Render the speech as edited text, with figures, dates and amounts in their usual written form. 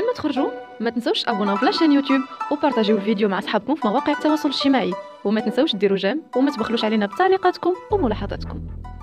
ما تخرجوا ما تنسوش تابوناو في لاشين يوتيوب وبارطاجيو الفيديو مع اصحابكم في مواقع التواصل الاجتماعي، وما تنسوش ديروا جيم وما تبخلوش علينا بتعليقاتكم وملاحظاتكم.